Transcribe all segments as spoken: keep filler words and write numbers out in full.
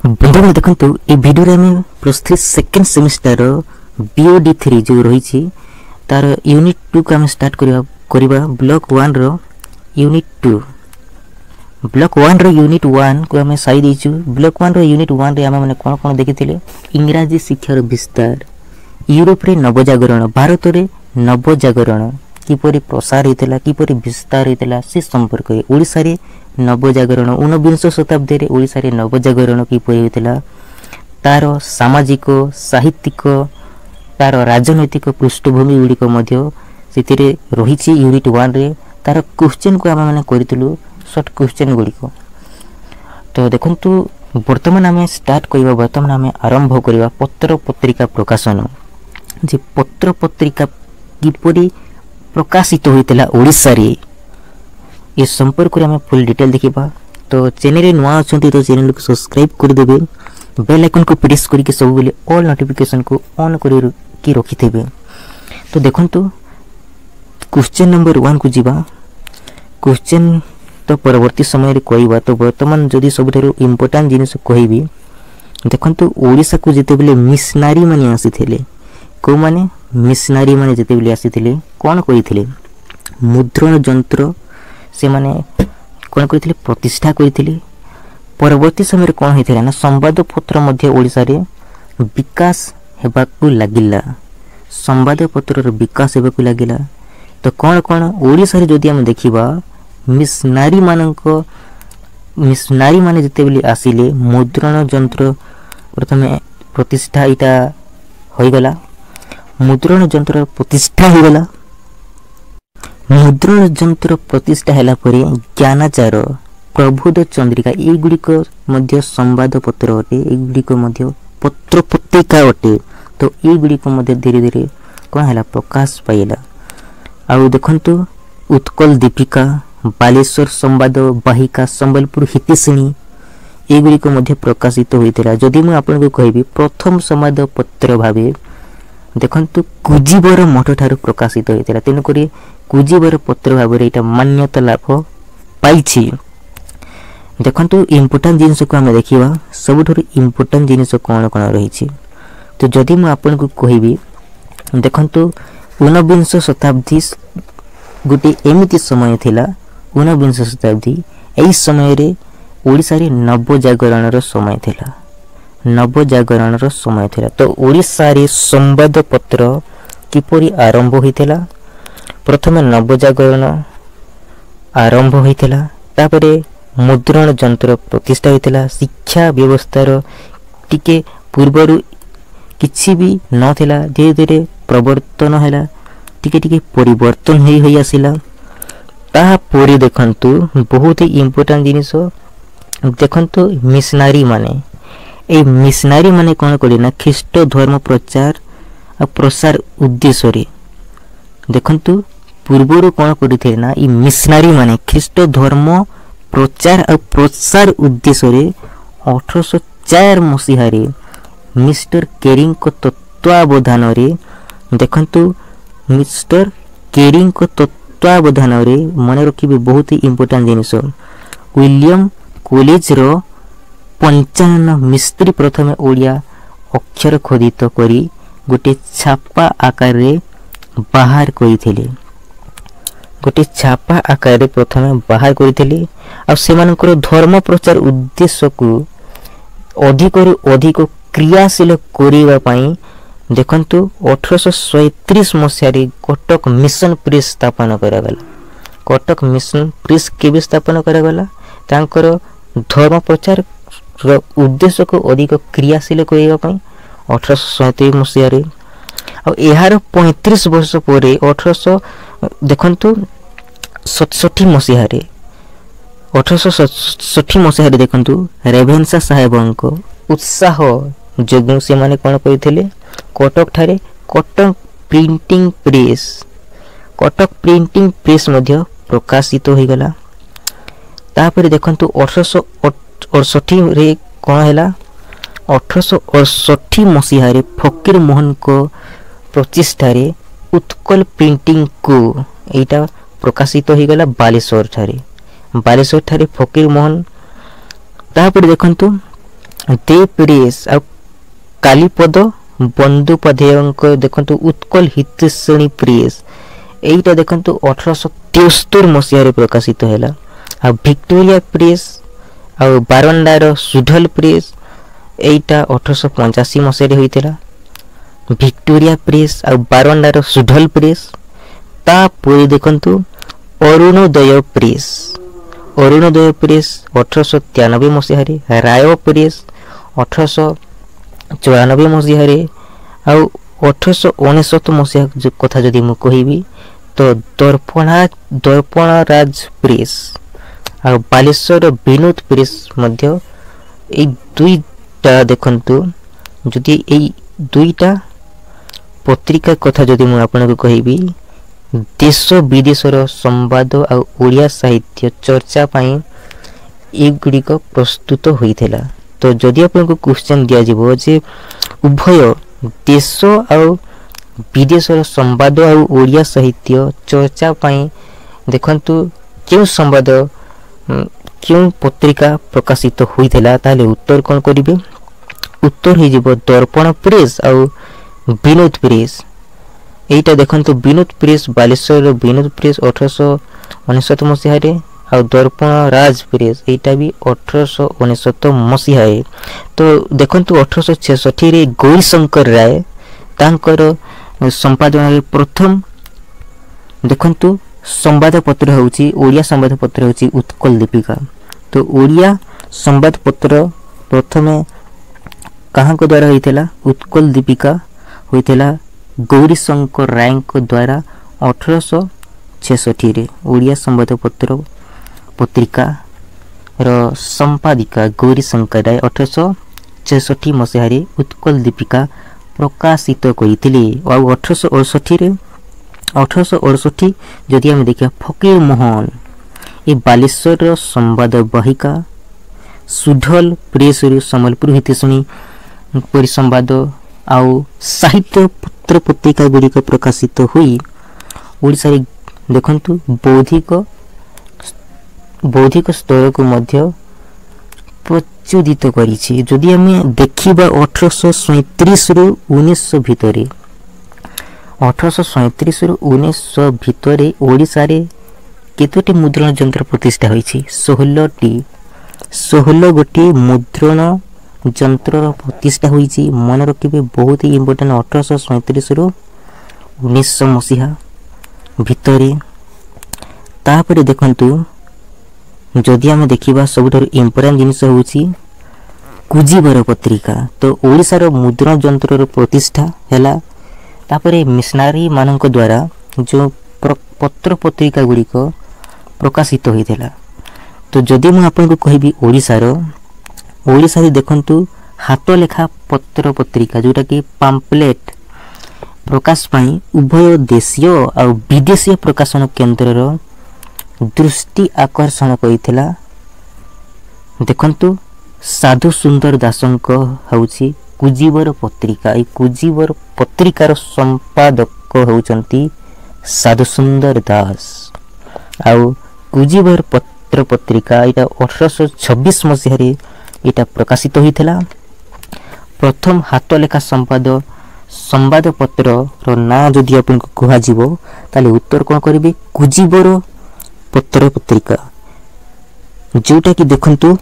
बंधुगण देखंतु ए वीडियो रे हम plus three second semester BOD three जो रही तार यूनिट टू को हम स्टार्ट करिवा करिवा ब्लॉक वन रो यूनिट टू ब्लॉक वन रो यूनिट वन को हम साई देछु। ब्लॉक वन रो यूनिट वन रे हम माने कोन कोन देखिथिले इंग्रजी शिक्षार विस्तार, यूरोप रे नवजागरण, भारत रे नवजागरण किपरि प्रसार हेतला किपरि विस्तार हेतला से संपर्क है। ओडिसा रे नवजागरण ऊनविंश शताब्दी रे ओडिसा रे नवजागरण किपरि हेतला तार सामाजिक साहित्यिक तार राजनैतिक पृष्ठभूमि गुडी को मध्य सेतिरे रहिछि। यूनिट वन रे तार क्वेश्चन को हम माने करितलु शॉर्ट क्वेश्चन गुडी को। तो देखंतु वर्तमान हमें स्टार्ट करिवा वर्तमान हमें आरंभ करिवा पत्र पत्रिका प्रकाशन जे पत्र पत्रिका किपरि प्रकाशित होइतला ओडिसा रे ये संपर्क में फुल डिटेल देखिबा। तो चैनल नुआ अछंती तो चैनल को सब्सक्राइब कर देबे, बेल आइकन को प्रेस करके सब बेले ऑल नोटिफिकेशन को ऑन कर के रखिथेबे। तो देखंतु क्वेश्चन नंबर वन को जीवा। क्वेश्चन तो परवर्ती समय रे कहबा। तो वर्तमान जदी सबथारु इंपोर्टेंट जिनिस कहबी देखंतु ओडिसा को जते बेले मिशनरी माने आसीथिले को माने मिशनरी माने जते बेले आसीथिले कोन कहिथिले मुद्रण यंत्र से माने कोन करिथिले प्रतिष्ठा करिथिले। परवर्ती समय रे कोन हेथिला ना संवाद पत्र मध्य ओडिसा रे विकास हेबाकू लागिला, संवाद पत्र रो विकास हेबाकू लागिला। तो कोन कोन ओडिसा रे जदी हम देखिबा मिशनरी माननको मिशनरी माने जते बेले आसीले मुद्रण यंत्र प्रथमे प्रतिष्ठा इटा होई गला, मुद्रण यंत्र प्रतिष्ठा हो गला। मुद्रण यंत्र प्रतिष्ठा हैला परे ज्ञानाचार प्रबोध चंद्रिका ए गुडी को मध्य संवाद पत्र अटे, ए गुडी को मध्य पत्र पत्रिका अटे। तो ए गुडी को मध्य धीरे धीरे कोन हैला प्रकाश पाइला। आ देखंतु उत्कल दीपिका, बालेश्वर संवाद वाहिका, संबलपुर हितैषिणी ए गुडी को मध्य प्रकाशित होइतला। जदि मैं आपन को कहबी प्रथम संवाद पत्र भाबे देखंतु कुजीबर मठ ठारू प्रकाशित होइतला। तेनु करी कुजीबर पत्र भाबरे एटा मान्यता लाभ पाइछि। देखंतु इंपोर्टेंट जिनिस को हम देखिबा सबठुर इंपोर्टेंट जिनिस कोन कोन रहिछि। तो जदि मैं आपन को कहबी देखंतु ऊनविंश शताब्दी गुटे एमिति समय थिला, ऊनविंश शताब्दी एई समय रे ओडिसा रे नवजागरण रो समय थिला, नवजागरण रो समय थिला। तो ओडिसा रे संवाद पत्र किपरि आरंभ होइथिला प्रथमे नवजागरण आरंभ होइथिला, तापरे मुद्रण यंत्र प्रतिष्ठा होइथिला। शिक्षा व्यवस्थार टिके पूर्वरु किछि भी नथिला, धीरे धीरे प्रवर्तन हैला, टिके टिके परिवर्तन होई होई आसिला। ता परि देखंतु बहुत ही इंपोर्टेंट जिनिस देखंतु मिशनरी माने ए मिशनरी माने कोन करी ना ख्रीष्ट धर्म प्रचार आ प्रसार उद्देश्य रे देखंतु पूर्वरु कोन करिथे ना ई मिशनरी माने ख्रीष्ट धर्म प्रचार आ प्रसार उद्देश्य रे अठारह सौ चार मसीहा रे मिस्टर केरिंग को तत्वावधान रे देखंतु मिस्टर केरिंग को तत्वावधान रे मने रखिबे बहुत ही इंपोर्टेंट जिनिस विलियम कॉलेज रो पंचानन मिस्त्री प्रथमे ओडिया अक्षर खोदित करी गोटे छापा आकार रे बाहर करिथिले, गोटे छापा आकार रे प्रथमे बाहर करिथिले। आ सेमानकर धर्म प्रचार उद्देश्य को अधिक रु अधिक क्रियाशील करिवा पई देखंतु अठारह सौ सैंतीस मसिया रे कटक मिशन प्रेस स्थापन करा गला। कटक मिशन प्रेस केबे स्थापन करा गला तांकर धर्म प्रचार उद्देश्य को अधिक क्रियाशील करिवा पई अठारह सौ सैंतीस मसिया रे। आ एहार पैंतीस वर्ष परे अठारह सौ देखंतु सड़सठ मसिया रे अठारह सौ सड़सठ मसिया रे देखंतु रेभेन्सा साहेबंको उत्साह जोगु से माने कोन करिथिले कटक ठारे Cuttack printing press Cuttack printing press मध्य प्रकाशित हो गला। तापर देखंतु अठारह सौ अड़सठ रे कोन हैला अठारह सौ अड़सठ मसीहा रे फकीर मोहन को प्रतिष्ठा रे उत्कल प्रिंटिंग को एटा प्रकाशित हो गला बालेश्वर ठारे, बालेश्वर ठारे फकीर मोहन। तापर देखंतु दे प्रेस आ कालीपद बंदोपाध्याय देखंतु उत्कल हितैषणी प्रेस एटा देखंतु अठारह तिहत्तर मसीह प्रकाशित हैला। आ विक्टोरिया प्रेस आ बारंडार सुढल प्रेस एटा अठारह पचासी मसीह होइतिला। विक्टोरिया प्रेस आ बारंडार सुढल प्रेस तापर देखंतु अरुणोदय प्रेस अरुणोदय प्रेस अठारह तिरानबे मसीह राय प्रेस अठारह चौरानबे मसीह अठारह उनसठ मसीहा कथा जदि मु कहिबी तो दर्पणा दर्पण राज प्रेस आ बालेश्वर विनोद प्रेस मध्य ए दुईटा देखंतु जदि ए दुईटा पत्रिका कथा जदि मु आपनको कहिबी देश विदेशर संवाद आ ओडिया साहित्य चर्चा पाई ए गुड़िक प्रस्तुत होइथिला। तो जदि आपनको क्वेश्चन दिया जिवो जे उभय देश आ विदेशर संवाद आ ओडिया साहित्य चर्चा पाई देखंतु क्यों संवाद क्यों पत्रिका प्रकाशित होइथिला ताले उत्तर कोन करिवे उत्तर हे जिवो दर्पण प्रेस आ विनोद प्रेस। एटा देखंतु विनोद प्रेस बालेश्वर विनोद प्रेस अठारह उनसठ मसीह आ दर्पण राज प्रेस एटा भी अठारह उनसठ मसीह है। तो देखंतु अठारह छियासठ रे गौरी शंकर राय तांकर संपादन रे प्रथम देखंतु संवाद पत्र होउची ओडिया संवाद पत्र होउची उत्कल दीपिका। तो ओडिया संवाद पत्र प्रथमे कहाँ को द्वारा होइथिला उत्कल दीपिका होइथिला गौरी शंकर राय को द्वारा अठारह छियासठ रे ओडिया संवाद पत्र पत्रिका रो संपादिका गौरी शंकर राय अठारह छियासठ मसीह रे उत्कल दीपिका प्रकाशित करिथिले। और अठारह अड़सठ रे अठारह अड़सठ जदि हम देखिया फकीर मोहन ए बालेश्वर रो संवाद वाहिका सुढल प्रेस रो संबलपुर हितैषणी परिसंवाद आउ साहित्य पत्र पत्रिका गुड़िक प्रकाशित हुई ओडिशा रे देखंतु बौद्धिक बौद्धिक स्तर को मध्य प्रचोदित करिछि। जदि हमें देखिबा अठारह सैंतीस रु उन्नीस भितरे अठारह सैंतीस रु उन्नीस भितरे ओडिशा रे केतोटी मुद्रण यंत्र प्रतिष्ठा होइछि सोलह टी सोलह गोटी मुद्रण यंत्र प्रतिष्ठा होइछि। मन रखिबे बहुत ही इंपोर्टेंट अठारह सैंतीस रु उन्नीस मसीहा भितरे। तापर देखंतु जदि आम देखा सबुठ इंपोर्टेंट जिनिस होउछि कुजीवर पत्रिका। तो ओडिशा रो मुद्रण यंत्र प्रतिष्ठा हैला। तापर मिशनरी मानक द्वारा जो पत्र पत्रिका गुड़िक प्रकाशित होइथिला। तो जदि मु आपनको कहबी ओडिशा रो ओडिशा रे देखंतु हाथ लेखा पत्र पत्रिका जोटा कि पाम्पलेट प्रकाश पाई उभय देशीय और विदेशीय प्रकाशन केन्द्र रो दृष्टि आकर्षण करिथिला। देखंतु साधु सुंदर दासंक होउछि कुजीवर पत्रिका। ए कुजीवर पत्रिकार संपादक होउचंती साधु सुंदर दास। आउ कुजीवर पत्र पत्रिका एटा अठारह छब्बीस मसीह रे एटा प्रकाशित होइथिला। प्रथम हाथ लेखा संपाद संवाद पत्र रो ना जदि आपनको कहा जीवो ताले उत्तर कोन करिवे कुजीवर पत्र पत्रिका जोटा कि देखंतु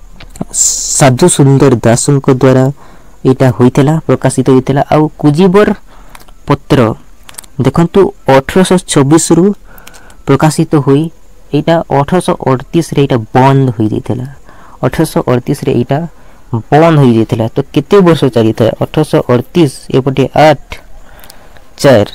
साधु सुंदर दासंक द्वारा एटा होइथिला प्रकाशित होइथिला। आ कुजीवर पत्र देखंतु अठारह छब्बीस रु प्रकाशित होई एटा अठारह अड़तीस रे एटा बंद होई दिथिला। अठारह अड़तीस रे एटा बंद होई दिथिला। तो केते वर्ष चली था अठारह अड़तीस एपटे आठ चार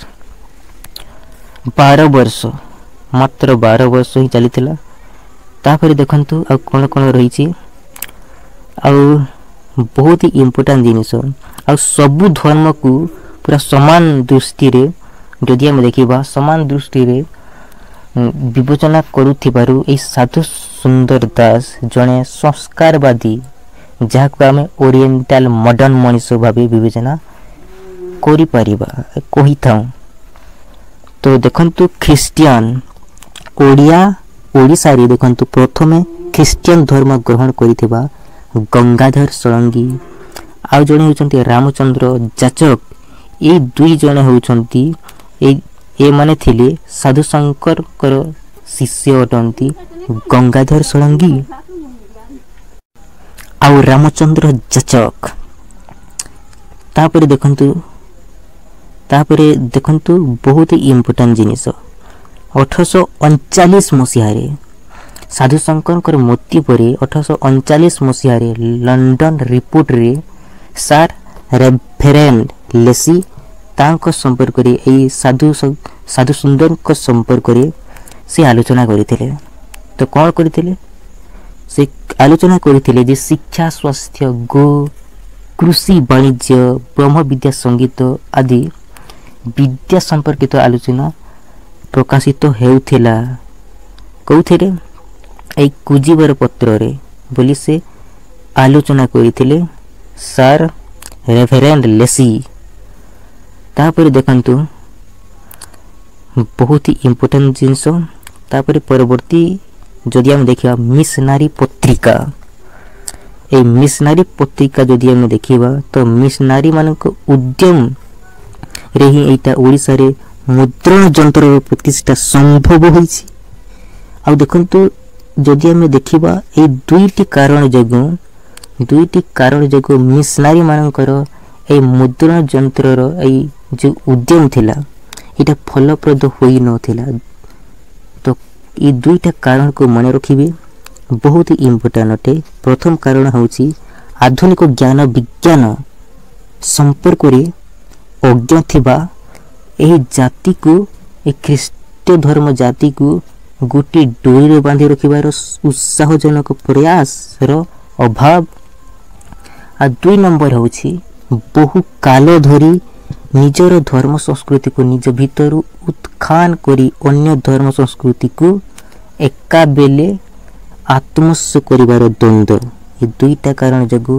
बारह वर्ष मात्र बारह वर्ष ही चली थिला। तापर देखंतु आ कोन कोन रहिछि आ बहुत ही इंपोर्टेंट जिनिस आ सबु धर्म को पूरा समान दृष्टि रे जदि हम देखिबा समान दृष्टि रे विवेचना करूथिबारु ए साधु सुंदर दास जने संस्कारवादी जहाको आमे ओरिएंटल मॉडर्न मनीष भाबे विवेचना करि परिबा कहि थाउ। तो देखंतु ख्रिस्टियन ओडिया ओडिसा रे देखंतु प्रथमे ख्रिस्टियन धर्म ग्रहण करिथिबा गंगाधर षडंगी आउ जड़े होचंती रामचंद्र जाचक। ये दुई जने होचंती ए माने थिले साधु शंकर कर शिष्य अटंती गंगाधर षडंगी आउ रामचंद्र जाचक। तापरे देखंतु तापरे देखंतु बहुत ही इम्पोर्टेंट जिनिस अठरश अड़चाश मसीह साधु शंकर मृत्यु पर अठरश अड़चाश मसीह लंडन रिपोर्ट रे सार रेभरेंड लेसी तांको संपर्क रे एई साधु साधु सुंदर को संपर्क रे से आलोचना करथिले। तो कौन करथिले से आलोचना करथिले जे शिक्षा स्वास्थ्य गो कृषि वाणिज्य ब्रह्म विद्या संगीत आदि विद्या संपर्कित आलोचना प्रकाशित हेउथिला कौथिरे ए कुजीवर पत्र रे बोली से आलोचना करथिले सर रेभरेंड लेसी। तापर देखंतु बहुत ही इम्पोर्टेंट जिनस तापर परवर्ती जदि हम देखिबा मिशनरी पत्रिका ए मिशनरी पत्रिका जदि हम देखिबा तो मिशनरी मानक उद्यम रे ही एटा ओडिसा रे मुद्रण यंत्र प्रतिष्ठा संभव होईछि। आ देखंतु जदि हम देखिबा ए दुईटी कारण जगो दुईटी कारण जगो मिशनरी मानकर ए मुद्रण यंत्र रो ए जो उद्यम थिला एटा फलप्रद होई न थिला। तो ए दुईटा कारण को मन रखिबे बहुत ही इम्पोर्टेंट अटे। प्रथम कारण होची आधुनिक ज्ञान विज्ञान संपर्क रे अज्ञ थिबा एही जाति को ए ख्रीष्ट धर्म जाति को गोटी डोरी रे बांधी रखिबार उत्साहजनक प्रयास रो अभाव। आ दुई नंबर होची बहु काल धरी निजर धर्म संस्कृति को निज भीतर उत्खान करी अन्य धर्म संस्कृति को एका बेले आत्मस्थ करिवार द्वंद्व ये दुईटा कारण जगु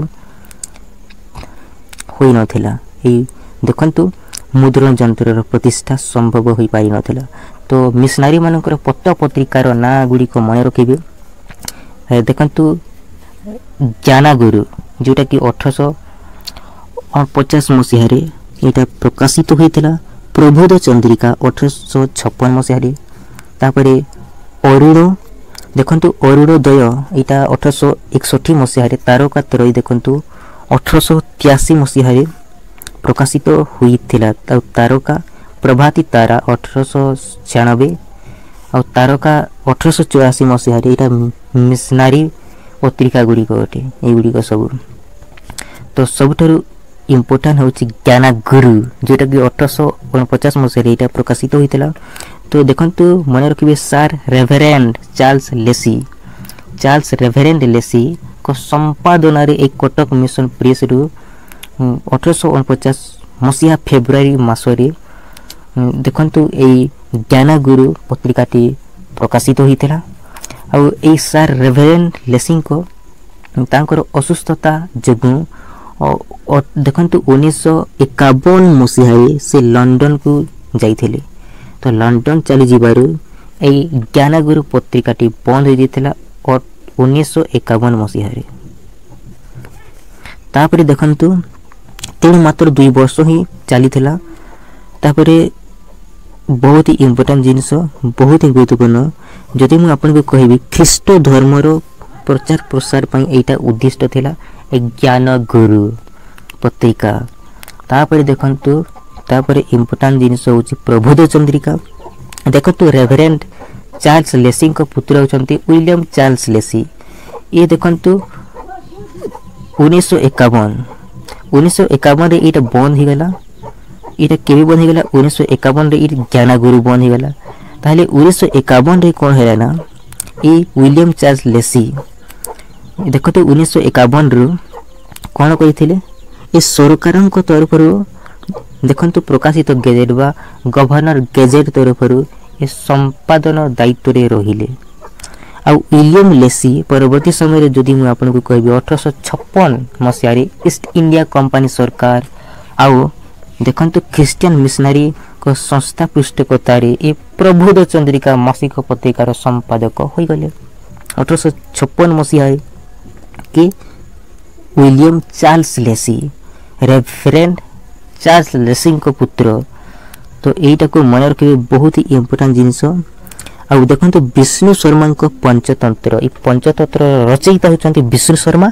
होई नथिला। ए देखंतु मुद्रण यंत्र प्रतिष्ठा संभव होई पारि नथिला। तो मिशनरी मानकर पत्र पत्रिकार ना गुडी को मन रखिबे। देखंतु ज्ञानगुरु जोटा कि अठरश पचास मसीह एटा प्रकाशित होइतिला। प्रबोध चंद्रिका अठरश छप्पन मसीह तापरे अरुण देखंतु अरुणोदय एटा अठरश एकसठ मसीह तारका त्रय देखंतु अठरश तिरासी मसीह प्रकाशित होइतिला। तारका प्रभाती तारा अठरश छियानबे और तारका अठरश चौरासी मसीह एटा मिशनरी पत्रिका गुड़ी को अटे ए गुड़ी को सब। तो सबुठारु इम्पोर्टेंट होची ज्ञानगुरु जोटा कि अठरश पचास मसीह एटा प्रकाशित होइतिला। तो देखंतु मन रखिबे sir reverend Charles Lacey Charles reverend Lacey को संपादन रे एक कटक मिशन प्रेस रु अठरश पचास मसीहा फेब्रुआरी मासरे देखंतु ए ज्ञानगुरु पत्रिकाटी प्रकाशित होइतिला। और ए सर रेभरेंड लेसी को तांकर असुस्थता जगु देखंतु उन्नीस सौ इक्यावन मसीहा से लंडन को जाइथिले। तो लंडन चली जिबारु ए ज्ञानगुरु पत्रिकाटी बंद हो जाइथिला और उन्नीस सौ इक्यावन मसीहा रे। तापरे देखंतु तेणु मात्र दुई वर्ष ही चलीथिला। तापरे बहुत ही इम्पोर्टेंट जिनिस बहुत ही गुरुत्वपूर्ण जदि मु आपन को कहबी ख्रीष्ट धर्म रो प्रचार प्रसार पई एटा उद्दिष्ट थिला ए ज्ञानगुरु पत्रिका। तापरे देखंतु तापरे इम्पोर्टेंट जिनिस होची प्रबोध चंद्रिका। देखंतु रेभरेंड चार्ल्स लेसी को पुत्र होचंती विलियम चार्ल्स लेसी। ये देखंतु उन्नीस सौ इक्यावन उन्नीस सौ इक्यावन रे एटा बंद ही गला। एटा केबे बंद ही गला उन्नीस सौ इक्यावन रे एटा ज्ञानगुरु बंद ही गला। ताले उन्नीस सौ इक्यावन रे कोन हैला ना ए विलियम चार्ल्स लेसी देखते उन्नीस सौ इक्यावन रु कौन करिथिले ए सरकार को तरफ देखंतु प्रकाशित गेजेट बा गवर्नर गेजेट तरफ ए संपादन दायित्व रे रहिले। आ विलियम लेसी परवर्ती समय रे जदि मु आपन को कहबी अठरश छप्पन मसीहा रे ईस्ट इंडिया कंपनी सरकार आउ देखंतु क्रिश्चियन मिशनरी को संस्था पृष्ठपोषकता रे ए प्रबोध चंद्रिका मासिक पत्रिकार संपादक होई गले। अठरश छप्पन मसीहा के William Charles Lacey reverend Charles Lacey को पुत्र। तो यहीटा को मन रखिए बहुत ही इंपोर्टेंट जिनस। आ देखो विष्णु शर्मा को पंचतंत्र ये पंचतंत्र रचयिता होती विष्णु शर्मा।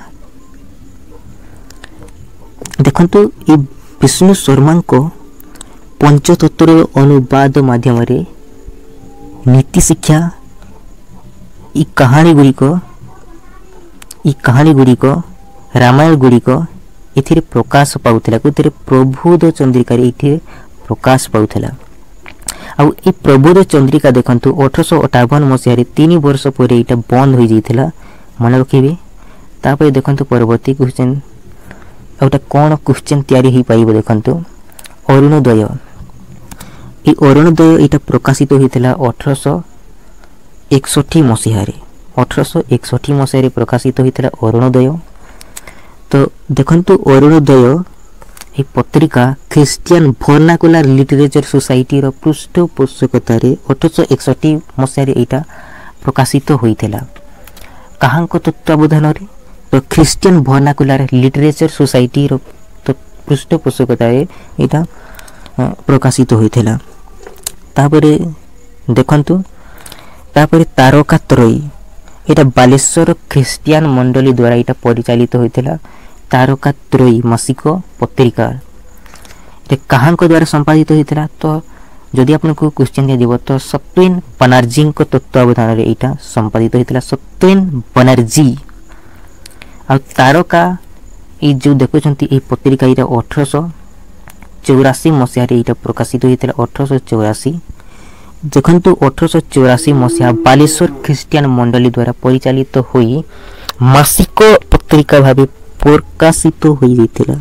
देखो ये विष्णु शर्मा को पंचतंत्र अनुवाद माध्यम नीति शिक्षा ये कहानी गुड़िक ये कहानी गुड़िक रामायण गुड़िक ये प्रकाश पाऊला कि प्रबोध चंद्रिका ये प्रकाश पाऊला। आ प्रबोध चंद्रिका देखंतु अठारह अठावन मसीह तीन वर्ष पर यहाँ बंद हो जाता मन रखिए। तापर देखंतु परवर्ती क्वेश्चन आउटा कौन क्वेश्चन तैयारी हो पाइब देखंतु अरुणोदय ये अरुणोदय यहाँ प्रकाशित होता अठारह एकसठ मसीह अठारह एकसठ मसीह प्रकाशित होता अरुणोदय। तो देखंतु अरुणोदय ये पत्रिका ख्रिस्टियन वर्नाकुलर लिटरेचर सोसाइटी रो पृष्ठपोषकतार अठारह एकसठ मसीह यहाँ प्रकाशित होता कहाँ तत्वावधान रे तो ख्रिस्टियन वर्नाकुलर लिटरेचर सोसाइटी रो पृष्ठपोषकतार यहाँ प्रकाशित होता। तापरे देखंतु तापरे तारका त्रयी यहाँ बालेश्वर ख्रिस्टियन मंडली द्वारा यहाँ परिचालित होता तारका त्रयी मासिक पत्रिका कहाँ द्वारा संपादित होता। तो जदि आपको क्वेश्चन दिया तो सत्येन बनर्जी तत्वावधान यहाँ संपादित होता सत्येन बनर्जी। आ तारका ये जो देखुं ये पत्रिका यहाँ अठारह चौरासी मसीह यहाँ प्रकाशित होता अठारह चौरासी। देखो अठारह चौरासी मसीहा बालेश्वर ख्रिस्टियन मंडली द्वारा परिचालित होई मासिक पत्रिका भाव प्रकाशित होता।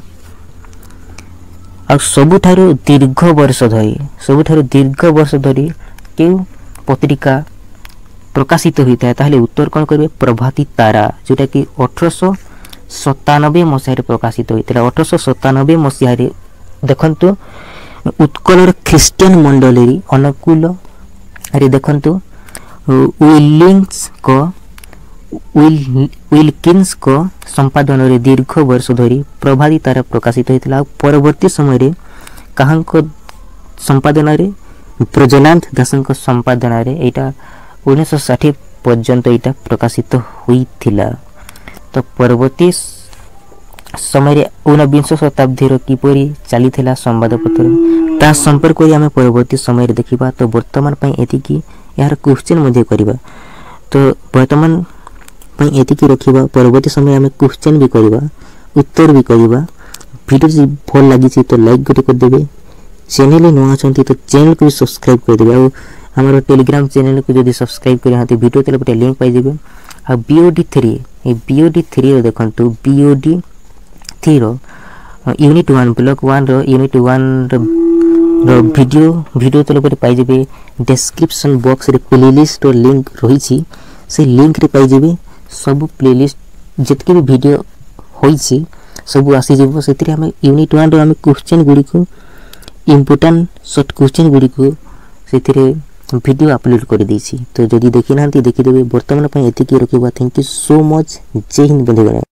आ सबुठारु दीर्घ वर्ष धरी सबुठारु दीर्घ वर्ष धरी क्यों पत्रिका प्रकाशित होता है ताहले उत्तर कौन करेंगे प्रभाती तारा जोटा कि अठारह सतानबे मसीह प्रकाशित होता अठारह सतानबे मसीह देखंतु उत्कलर ख्रिस्टियन मंडली अनुकूल अरे देखंतु विलिंग्स को विल विल्किंस को संपादन रे दीर्घ वर्ष धरी प्रभाती तारा प्रकाशित होता। परवर्ती समय कहाँ को संपादन रे ब्रजनाथ दास संपादन रे यहाँ उन्नीस साठ पर्यंत यहाँ प्रकाशित होता। तो परवर्ती समय ऊनविंश शताब्दी किपरि चली संवादपत्र ता संपर्क आम परवर्ती समय देखा। तो वर्तमान एतिकी यार क्वेश्चन मध्य करवा। तो वर्तमान एतिकी रखा परवर्ती समय आम क्वेश्चन भी करवा उत्तर भी करवा। वीडियो भल लगी तो लाइक गोटे करदे चैनल नुआ अच्छा तो चैनल को भी सब्सक्राइब करदे। आम टेलीग्राम चैनल को जब सब्सक्राइब कर वीडियो तले गोटे लिंक पाइबे। आ बीओडी थ्री ये बीओडी थ्री देखो बीओडी थ्री रो यूनिट वन ब्लॉक वन रो यूनिट वन रो वीडियो वीडियो तले गोटे पाइबे। डिस्क्रिप्शन बॉक्स रे प्लेलिस्ट रो लिंक रही से लिंक रे पाइबे। सब प्लेलिस्ट जितके भी वीडियो होइछि सब आसी जीवो से आम यूनिट वन रो आम क्वेश्चन गुड़ी को इम्पोर्टेंट शॉर्ट क्वेश्चन गुड़ी को से वीडियो अपलोड कर देछि। तो जदि देखि ना देखिदेबे। वर्तमान एतिकी रखिबा। Thank you so much. जय हिंद बंधुगण।